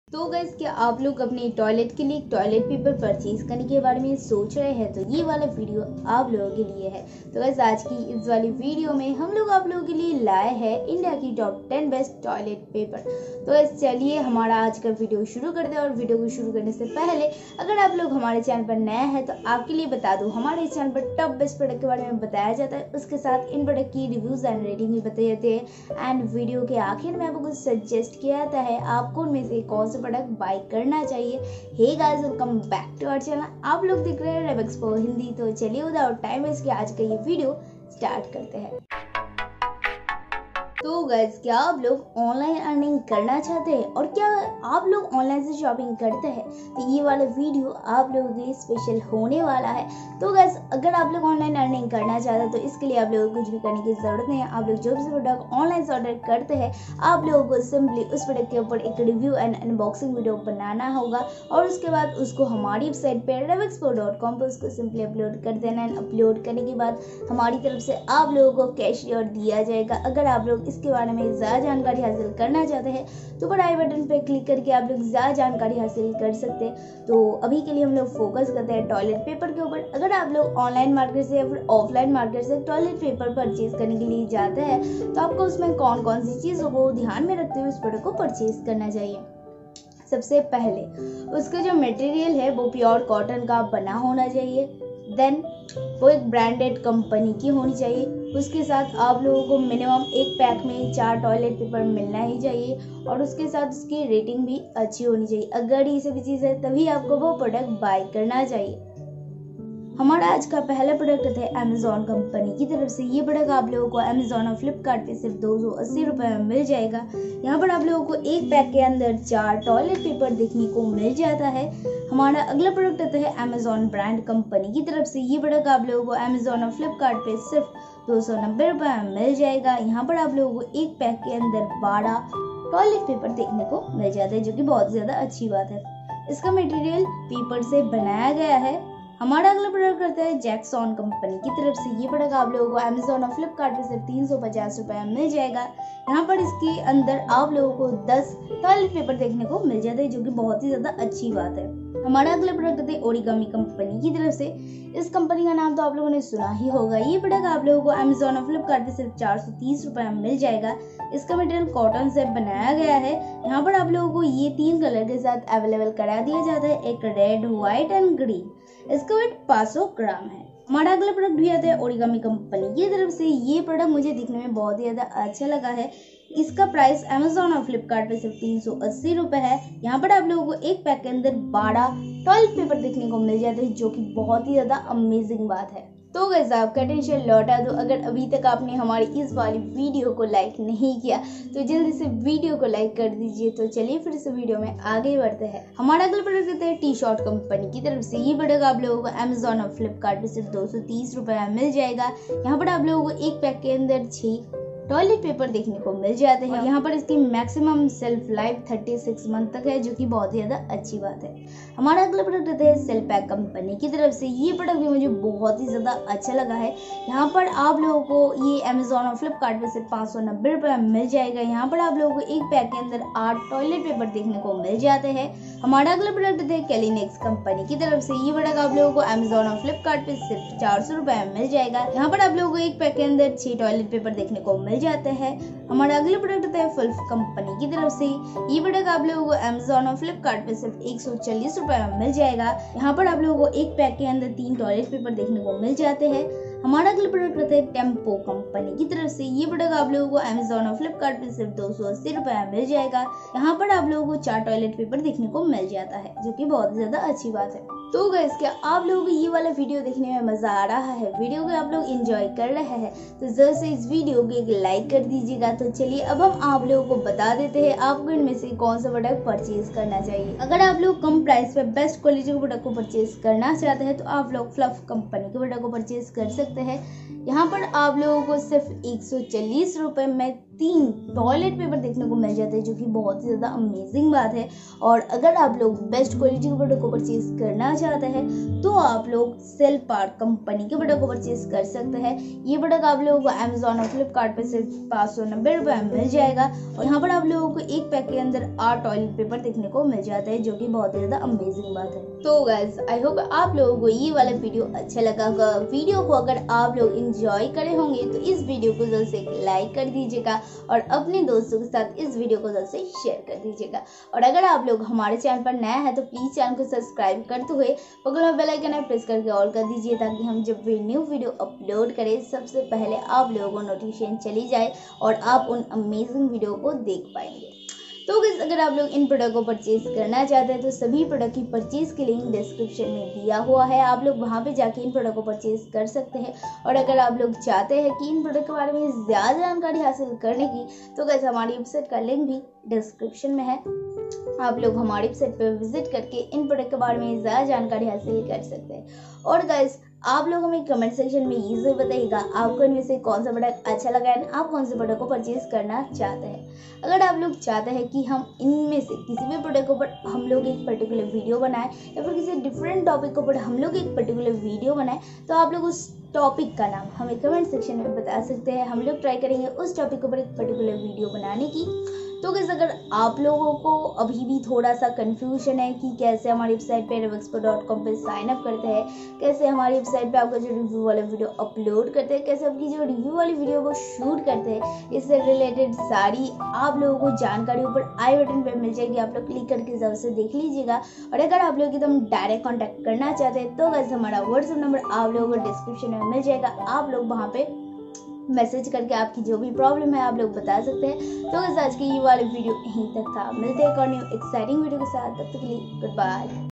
तो गाइस, क्या आप लोग अपने टॉयलेट के लिए टॉयलेट पेपर परचेज करने के बारे में सोच रहे हैं? तो ये वाला वीडियो आप लोगों के लिए है। तो गाइस, आज की इस वाली वीडियो में हम लोग आप लोगों के लिए लाए हैं इंडिया की टॉप 10 बेस्ट टॉयलेट पेपर। तो गाइस, चलिए हमारा आज का वीडियो शुरू करते हैं। और वीडियो को शुरू करने से पहले अगर आप लोग हमारे चैनल पर नए हैं तो आपके लिए बता दूँ, हमारे चैनल पर टॉप बेस्ट प्रोडक्ट के बारे में बताया जाता है, उसके साथ इन प्रोडक्ट की रिव्यूज एंड रेटिंग भी बताए जाते हैं। एंड वीडियो के आखिर में आपको कुछ सजेस्ट किया जाता है आपको उनमें से कौन सा प्रोडक्ट बाय करना चाहिए। Hey guys, welcome back to our channel. आप लोग देख रहे हैं रेबएक्सपो हिंदी। तो चलिए विदाउट टाइम वेस्ट किए आज का ये वीडियो स्टार्ट करते हैं। तो गाइस, क्या आप लोग ऑनलाइन अर्निंग करना चाहते हैं और क्या आप लोग ऑनलाइन से शॉपिंग करते हैं? तो ये वाला वीडियो आप लोगों के लिए स्पेशल होने वाला है। तो गाइस, अगर आप लोग ऑनलाइन अर्निंग करना चाहते हैं तो इसके लिए आप लोगों को कुछ भी करने की जरूरत नहीं है। आप लोग जो भी प्रोडक्ट ऑनलाइन से ऑर्डर करते हैं, आप लोगों को सिंपली उस प्रोडक्ट के ऊपर एक रिव्यू एंड अनबॉक्सिंग वीडियो बनाना होगा और उसके बाद उसको हमारी वेबसाइट पर rebeexpo.com पर उसको सिंपली अपलोड कर देना है। अपलोड करने के बाद हमारी तरफ से आप लोगों को कैशियर दिया जाएगा। अगर आप लोग इसके बारे में ज़्यादा जानकारी हासिल करना चाहते हैं तो ऊपर आई बटन पर क्लिक करके आप लोग ज़्यादा जानकारी हासिल कर सकते हैं। तो अभी के लिए हम लोग फोकस करते हैं टॉयलेट पेपर के ऊपर। अगर आप लोग ऑनलाइन मार्केट से या फिर ऑफलाइन मार्केट से टॉयलेट पेपर परचेज करने के लिए जाते हैं तो आपको उसमें कौन कौन सी चीज़ों को ध्यान में रखते हुए उस प्रोडक्ट को परचेज करना चाहिए। सबसे पहले उसका जो मटेरियल है वो प्योर कॉटन का बना होना चाहिए। देन वो एक ब्रांडेड कंपनी की होनी चाहिए। उसके साथ आप लोगों को मिनिमम एक पैक में 4 टॉयलेट पेपर मिलना ही चाहिए और उसके साथ उसकी रेटिंग भी अच्छी होनी चाहिए। अगर ये सभी चीज़ है तभी आपको वो प्रोडक्ट बाय करना चाहिए। हमारा आज का पहला प्रोडक्ट है अमेजोन कंपनी की तरफ से। ये प्रोडक्ट आप लोगों को अमेजोन और फ्लिपकार्ट पे सिर्फ 280 रुपये में मिल जाएगा। यहाँ पर आप लोगों को एक पैक के अंदर 4 टॉयलेट पेपर देखने को मिल जाता है। हमारा अगला प्रोडक्ट है अमेजोन ब्रांड कंपनी की तरफ से। ये प्रोडक्ट आप लोगों को अमेजोन और फ्लिपकार्ट पे सिर्फ 290 रुपये में मिल जाएगा। यहाँ पर आप लोगों को एक पैक के अंदर 12 टॉयलेट पेपर देखने को मिल जाता है, जो कि बहुत ज़्यादा अच्छी बात है। इसका मटेरियल पेपर से बनाया गया है। हमारा अगला प्रोडक्ट करता है जैक्सॉन कंपनी की तरफ से। ये प्रोडक्ट आप लोगों को अमेजोन और फ्लिपकार्ट पे सिर्फ 350 रुपये में मिल जाएगा। यहाँ पर इसके अंदर आप लोगों को 10 टॉयलेट पेपर देखने को मिल जाता है, जो कि बहुत ही ज़्यादा अच्छी बात है। हमारा अगला प्रोडक्ट है ओरिगामी कंपनी की तरफ से। इस कंपनी का नाम तो आप लोगों ने सुना ही होगा। ये प्रोडक्ट आप लोगों को अमेजोन और फ्लिपकार्ट पे सिर्फ 430 रुपये में मिल जाएगा। इसका मटेरियल कॉटन से बनाया गया है। यहाँ पर आप लोगों को ये 3 कलर के साथ अवेलेबल करा दिया जाता है, एक रेड, व्हाइट एंड ग्रीन। इसका वेट 500 ग्राम है। हमारा अगला प्रोडक्ट भी आता है ओरिगामी कंपनी की तरफ से। ये प्रोडक्ट मुझे दिखने में बहुत ही ज़्यादा अच्छा लगा है। इसका प्राइस अमेजोन और फ्लिपकार्ट पे सिर्फ 380 रुपये है। यहाँ पर आप लोगों को एक पैक के अंदर 12 टॉयलेट पेपर देखने को मिल जाते हैं, जो कि बहुत ही ज़्यादा अमेजिंग बात है। तो गाइस, आपका टेंशन लौटा दो। अगर अभी तक आपने हमारी इस वाली वीडियो को लाइक नहीं किया तो जल्दी से वीडियो को लाइक कर दीजिए। तो चलिए फिर से वीडियो में आगे बढ़ते हैं। हमारा अगला प्रोडक्ट है टी शॉर्ट कंपनी की तरफ से। ये प्रोडक्ट आप लोगों को अमेजोन और फ्लिपकार्ट पे सिर्फ 230 रुपये में मिल जाएगा। यहाँ पर आप लोगों को एक पैक के अंदर 6 टॉयलेट पेपर देखने को मिल जाते हैं। यहाँ पर इसकी मैक्सिमम सेल्फ लाइफ 36 मंथ तक है, जो कि बहुत ही ज़्यादा अच्छी बात है। हमारा अगला प्रोडक्ट है सेल्पैक कंपनी की तरफ से। ये प्रोडक्ट भी मुझे बहुत ही ज़्यादा अच्छा लगा है। यहाँ पर आप लोगों को ये अमेजोन और फ्लिपकार्ट पे सिर्फ 590 रुपये में मिल जाएगा। यहाँ पर आप लोगों को एक पैक के अंदर 8 टॉयलेट पेपर देखने को मिल जाते हैं। हमारा अगला प्रोडक्ट है कैलिनेक्स कंपनी की तरफ से। ये प्रोडक्ट आप लोगों को अमेजोन और फ्लिपकार्ट पे सिर्फ 400 रुपये में मिल जाएगा। यहाँ पर आप लोगों को एक पैक के अंदर 6 टॉयलेट पेपर देखने को मिल जाते हैं। हमारा अगला प्रोडक्ट है फुल्फ कंपनी की तरफ से। ये प्रोडक्ट आप लोगों को अमेजोन और फ्लिपकार्ट पे सिर्फ 140 रुपये में मिल जाएगा। यहाँ पर आप लोगों को एक पैक के अंदर 3 टॉयलेट पेपर देखने को मिल जाते हैं। हमारा अगला प्रोडक्ट है टेम्पो कंपनी की तरफ से। ये प्रोडक्ट आप लोगों को अमेजोन और फ्लिपकार्ट पे सिर्फ 280 रुपये में मिल जाएगा। यहाँ पर आप लोगों को 4 टॉयलेट पेपर देखने को मिल जाता है, जो कि बहुत ज्यादा अच्छी बात है। तो गाइस, क्या आप लोगों को ये वाला वीडियो देखने में मजा आ रहा है? वीडियो को आप लोग एंजॉय कर रहे हैं तो जरूर से इस वीडियो को एक लाइक कर दीजिएगा। तो चलिए अब हम आप लोगों को बता देते हैं आपको इनमें से कौन सा प्रोडक्ट परचेज करना चाहिए। अगर आप लोग कम प्राइस पे बेस्ट क्वालिटी के प्रोडक्ट को परचेज करना चाहते हैं तो आप लोग फ्लफ कंपनी के प्रोडक्ट को परचेज कर सकते हैं। यहाँ पर आप लोगों को सिर्फ 140 रुपये में 3 टॉयलेट पेपर देखने को मिल जाते हैं, जो कि बहुत ही ज़्यादा अमेजिंग बात है। और अगर आप लोग बेस्ट क्वालिटी के प्रोडक्ट को परचेज करना चाहते हैं तो आप लोग सेल पार्क कंपनी के प्रोडक्ट को परचेज कर सकते हैं। ये प्रोडक्ट आप लोगों को अमेजोन और फ्लिपकार्ट पे सिर्फ 590 रुपये में मिल जाएगा और यहाँ पर आप लोगों को एक पैक के अंदर 8 टॉयलेट पेपर देखने को मिल जाता है, जो कि बहुत ही ज़्यादा अमेजिंग बात है। तो गाइस आई होप आप लोगों को ये वाला वीडियो अच्छा लगा होगा। वीडियो को अगर आप लोग एंजॉय करे होंगे तो इस वीडियो को जल्द से लाइक कर दीजिएगा और अपने दोस्तों के साथ इस वीडियो को जल्द से शेयर कर दीजिएगा। और अगर आप लोग हमारे चैनल पर नया है तो प्लीज चैनल को सब्सक्राइब करते हुए बगल में बेल आइकन प्रेस करके ऑल कर दीजिए, ताकि हम जब भी न्यू वीडियो अपलोड करें सबसे पहले आप लोगों को नोटिफिकेशन चली जाए और आप उन अमेजिंग वीडियो को देख पाएंगे। तो गाइस अगर आप लोग इन प्रोडक्ट को परचेज करना चाहते हैं तो सभी प्रोडक्ट की परचेज की लिंक डिस्क्रिप्शन में दिया हुआ है, आप लोग वहां पे जाके इन प्रोडक्ट को परचेज कर सकते हैं। और अगर आप लोग चाहते हैं कि इन प्रोडक्ट के बारे में ज़्यादा जानकारी हासिल करने की तो गाइस हमारी वेबसाइट का लिंक भी डिस्क्रिप्शन में है, आप लोग हमारी वेबसाइट पर विजिट करके इन प्रोडक्ट के बारे में ज़्यादा जानकारी हासिल कर सकते हैं। और गाइस आप लोग हमें कमेंट सेक्शन में ये जरूर बताइएगा आपको इनमें से कौन सा प्रोडक्ट अच्छा लगा है, आप कौन से प्रोडक्ट को परचेज करना चाहते हैं। अगर आप लोग चाहते हैं कि हम इनमें से किसी भी प्रोडक्ट के ऊपर हम लोग एक पर्टिकुलर वीडियो बनाएं या फिर किसी डिफरेंट टॉपिक के ऊपर हम लोग एक पर्टिकुलर वीडियो बनाएं तो आप लोग उस टॉपिक का नाम हमें कमेंट सेक्शन में बता सकते हैं। हम लोग ट्राई करेंगे उस टॉपिक के ऊपर एक पर्टिकुलर वीडियो बनाने की। तो गाइस अगर आप लोगों को अभी भी थोड़ा सा कंफ्यूजन है कि कैसे हमारी वेबसाइट पे revexpert.com पे साइन अप करते हैं, कैसे हमारी वेबसाइट पे आपका जो रिव्यू वाला वीडियो अपलोड करते हैं, कैसे आपकी जो रिव्यू वाली वीडियो को शूट करते हैं, इससे रिलेटेड सारी आप लोगों को जानकारी ऊपर आई बटन पे मिल जाएगी, आप लोग क्लिक करके जरूर से देख लीजिएगा। और अगर आप लोग एकदम डायरेक्ट कॉन्टैक्ट करना चाहते हैं तो गाइस हमारा व्हाट्सएप नंबर आप लोगों को डिस्क्रिप्शन में मिल जाएगा, आप लोग वहाँ पे मैसेज करके आपकी जो भी प्रॉब्लम है आप लोग बता सकते हैं। तो गाइस आज की ये वाली वीडियो यहीं तक था, मिलते हैं एक और न्यू एक्साइटिंग वीडियो के साथ, तब तक के लिए गुड बाय।